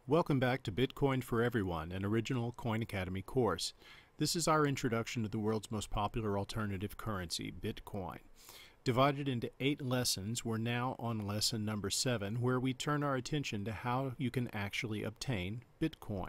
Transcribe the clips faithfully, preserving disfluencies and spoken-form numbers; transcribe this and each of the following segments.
Welcome back to Bitcoin for Everyone, an original Coin Academy course. This is our introduction to the world's most popular alternative currency, Bitcoin. Divided into eight lessons, we're now on lesson number seven, where we turn our attention to how you can actually obtain Bitcoin.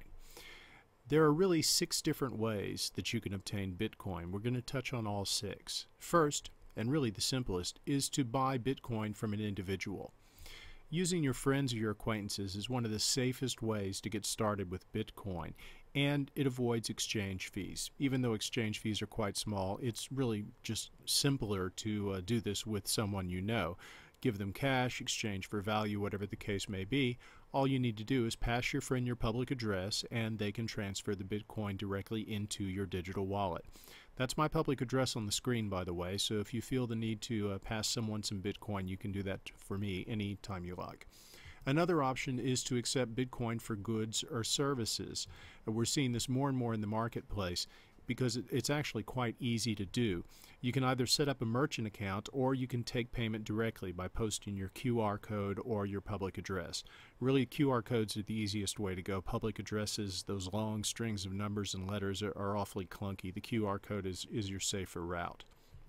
There are really six different ways that you can obtain Bitcoin. We're going to touch on all six. First, and really the simplest, is to buy Bitcoin from an individual. Using your friends or your acquaintances is one of the safest ways to get started with Bitcoin, and it avoids exchange fees. Even though exchange fees are quite small, it's really just simpler to uh, do this with someone you know. Give them cash, exchange for value, whatever the case may be. All you need to do is pass your friend your public address, and they can transfer the Bitcoin directly into your digital wallet. That's my public address on the screen, by the way, so if you feel the need to uh, pass someone some Bitcoin, you can do that for me anytime you like. Another option is to accept Bitcoin for goods or services. We're seeing this more and more in the marketplace because it's actually quite easy to do. You can either set up a merchant account or you can take payment directly by posting your Q R code or your public address. Really, Q R codes are the easiest way to go. Public addresses, those long strings of numbers and letters are, are awfully clunky. The Q R code is, is your safer route.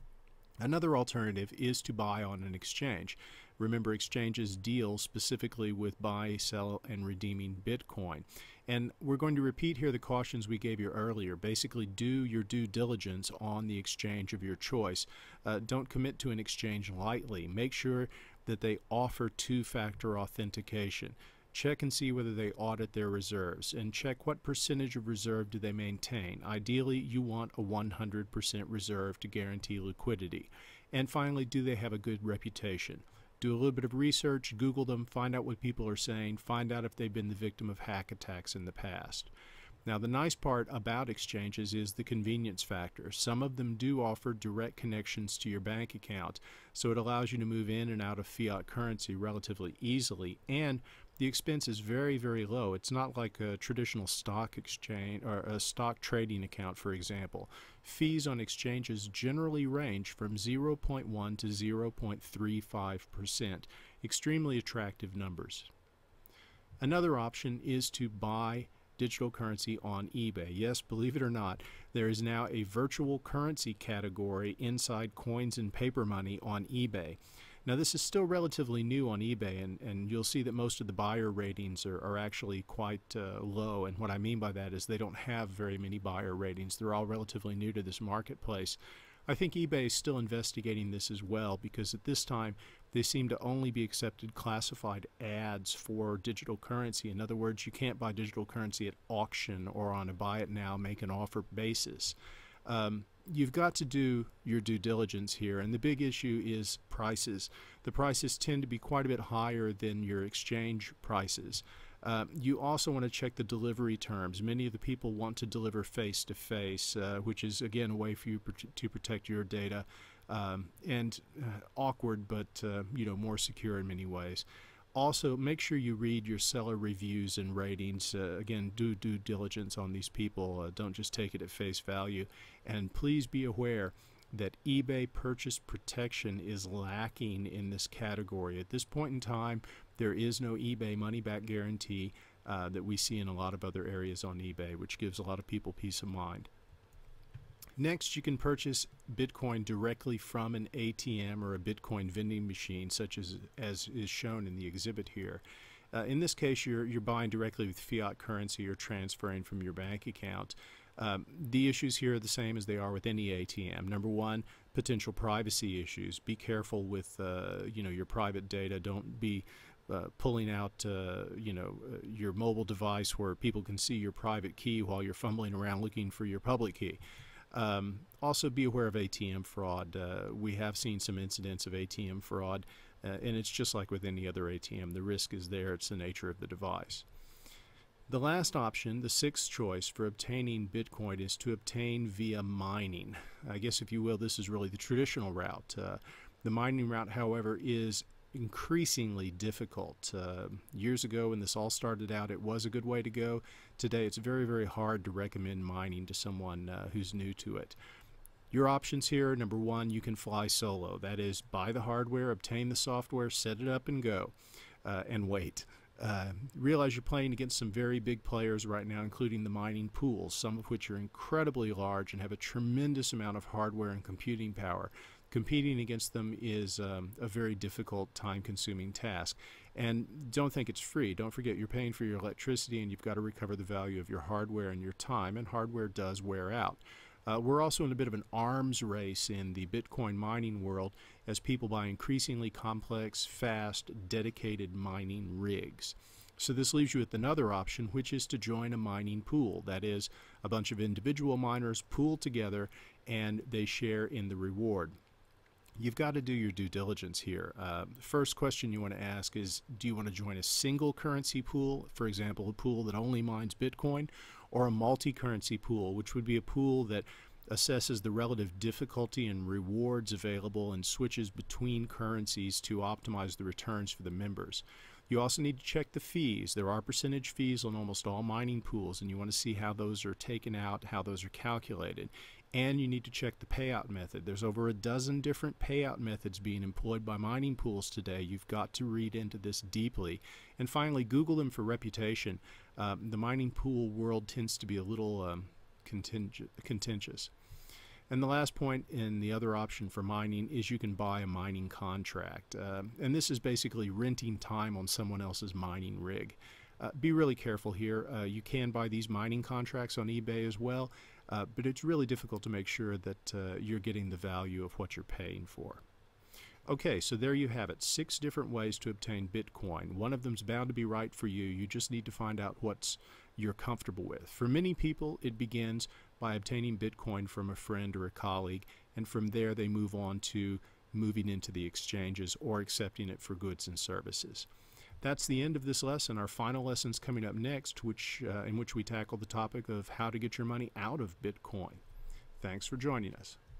Another alternative is to buy on an exchange. Remember, exchanges deal specifically with buy, sell, and redeeming Bitcoin. And we're going to repeat here the cautions we gave you earlier. Basically, do your due diligence on the exchange of your choice. Uh, don't commit to an exchange lightly. Make sure that they offer two-factor authentication. Check and see whether they audit their reserves, and check what percentage of reserve do they maintain. Ideally, you want a one hundred percent reserve to guarantee liquidity. And finally, do they have a good reputation? Do a little bit of research, Google them, find out what people are saying, find out if they've been the victim of hack attacks in the past. Now, the nice part about exchanges is the convenience factor. Some of them do offer direct connections to your bank account, so it allows you to move in and out of fiat currency relatively easily, and the expense is very, very low. It's not like a traditional stock exchange or a stock trading account, for example. Fees on exchanges generally range from zero point one to zero point three five percent. Extremely attractive numbers. Another option is to buy digital currency on eBay. Yes, believe it or not, there is now a virtual currency category inside coins and paper money on eBay. Now, this is still relatively new on eBay, and, and you'll see that most of the buyer ratings are, are actually quite uh, low. And what I mean by that is they don't have very many buyer ratings. They're all relatively new to this marketplace. I think eBay is still investigating this as well, because at this time they seem to only be accepted classified ads for digital currency. In other words, you can't buy digital currency at auction or on a buy it now, make an offer basis. Um, you've got to do your due diligence here, and the big issue is prices. The prices tend to be quite a bit higher than your exchange prices. Uh, you also want to check the delivery terms. Many of the people want to deliver face-to-face, uh, which is, again, a way for you to protect your data, um, and uh, awkward, but uh, you know, more secure in many ways. Also, make sure you read your seller reviews and ratings. Uh, again, do due diligence on these people. Uh, don't just take it at face value. And please be aware that eBay purchase protection is lacking in this category. At this point in time, there is no eBay money-back guarantee uh, that we see in a lot of other areas on eBay, which gives a lot of people peace of mind. Next, you can purchase Bitcoin directly from an A T M or a Bitcoin vending machine, such as as is shown in the exhibit here. Uh, in this case, you're you're buying directly with fiat currency or transferring from your bank account. Um, the issues here are the same as they are with any A T M. Number one, potential privacy issues. Be careful with uh, you know, your private data. Don't be Uh, pulling out uh, you know, uh, your mobile device where people can see your private key while you're fumbling around looking for your public key. Um, also, be aware of A T M fraud. Uh, we have seen some incidents of A T M fraud, uh, and it's just like with any other A T M. The risk is there. It's the nature of the device. The last option, the sixth choice for obtaining Bitcoin, is to obtain via mining. I guess, if you will, this is really the traditional route. Uh, the mining route, however, is increasingly difficult. Uh, years ago, when this all started out, it was a good way to go. Today, it's very, very hard to recommend mining to someone uh, who's new to it. Your options here: number one, you can fly solo. That is, buy the hardware, obtain the software, set it up and go, uh, and wait. Uh, realize you're playing against some very big players right now, including the mining pools, some of which are incredibly large and have a tremendous amount of hardware and computing power. Competing against them is um, a very difficult, time-consuming task. And don't think it's free. Don't forget you're paying for your electricity, and you've got to recover the value of your hardware and your time, and hardware does wear out. Uh, we're also in a bit of an arms race in the Bitcoin mining world as people buy increasingly complex, fast, dedicated mining rigs. So this leaves you with another option, which is to join a mining pool. That is, a bunch of individual miners pool together and they share in the reward. You've got to do your due diligence here. Uh, the first question you want to ask is, do you want to join a single currency pool, for example, a pool that only mines Bitcoin, or a multi-currency pool, which would be a pool that assesses the relative difficulty and rewards available and switches between currencies to optimize the returns for the members. You also need to check the fees. There are percentage fees on almost all mining pools, and you want to see how those are taken out, how those are calculated. And you need to check the payout method. There's over a dozen different payout methods being employed by mining pools today. You've got to read into this deeply. And finally, Google them for reputation. Um, the mining pool world tends to be a little um, contentious. And the last point, in the other option for mining, is you can buy a mining contract. Uh, and this is basically renting time on someone else's mining rig. Uh, be really careful here. Uh, you can buy these mining contracts on eBay as well, uh, but it's really difficult to make sure that uh, you're getting the value of what you're paying for. Okay, so there you have it. Six different ways to obtain Bitcoin. One of them's bound to be right for you. You just need to find out what's you're comfortable with. For many people, it begins by obtaining Bitcoin from a friend or a colleague, and from there they move on to moving into the exchanges or accepting it for goods and services. That's the end of this lesson. Our final lesson's coming up next, which uh, in which we tackle the topic of how to get your money out of Bitcoin. Thanks for joining us.